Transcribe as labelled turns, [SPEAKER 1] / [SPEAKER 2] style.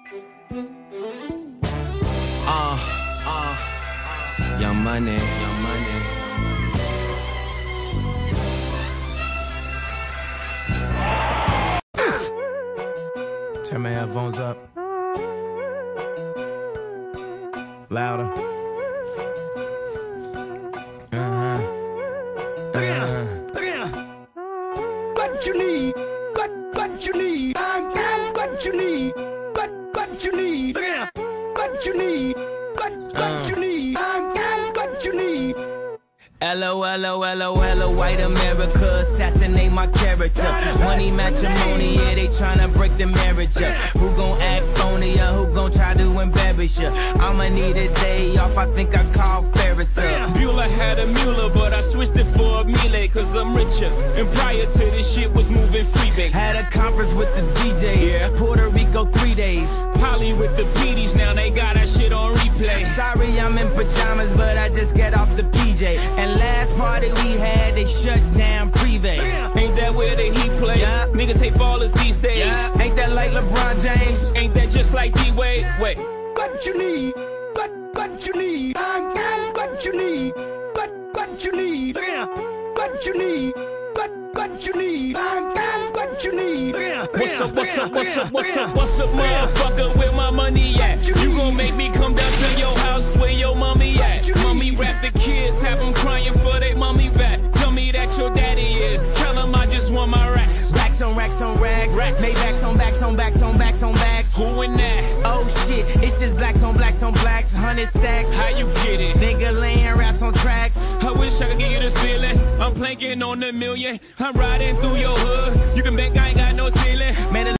[SPEAKER 1] Young Money, Young Money. Turn my headphones up. Louder.
[SPEAKER 2] What you need? What you need? I got what you need. What you need? What you need? What you need? I got what you need.
[SPEAKER 1] LOLOLOL, white America, assassinate my character. Money matrimony, yeah, they tryna break the marriage up. Who gon' act phony or who gon' try to embarrass ya? I'ma need a day off, I think I call Ferris up.
[SPEAKER 3] Bueller had a Mueller, but I switched it for a Miele, cause I'm richer. And prior to this shit was moving freebase.
[SPEAKER 1] Had a conference with the DJs,
[SPEAKER 3] Yeah.
[SPEAKER 1] Puerto Rico 3 days.
[SPEAKER 3] Polly with the PDs, now they got that shit on replay.
[SPEAKER 1] Sorry I'm in pajamas, but I just get off the PJ. And last party we had, they shut down Privé.
[SPEAKER 3] Ain't that where the Heat play?
[SPEAKER 1] Yeah.
[SPEAKER 3] Niggas hate ballers these days.
[SPEAKER 1] Yeah. Ain't that like LeBron James?
[SPEAKER 3] Ain't that just like D-Wade? Wait.
[SPEAKER 2] What you need? What you need? I got what you need. What you need? What you need? What you need? I got what you need.
[SPEAKER 3] What's up, motherfucker, where my money at? You gon' make me come down to your house where your mommy at? Mommy rap the kids, have them crying for they mommy back. Tell me that your daddy is, tell him I just want my racks.
[SPEAKER 1] Racks on racks on racks.
[SPEAKER 3] Racks.
[SPEAKER 1] Maybachs on backs on backs on backs on backs.
[SPEAKER 3] Who in that?
[SPEAKER 1] Oh shit, it's just blacks on blacks on blacks. 100 stack.
[SPEAKER 3] How you get it?
[SPEAKER 1] Nigga laying raps on tracks.
[SPEAKER 3] I wish I could give you this feeling. I'm planking on the million. I'm riding through your hood. You can bet I ain't got no ceiling.
[SPEAKER 1] Man,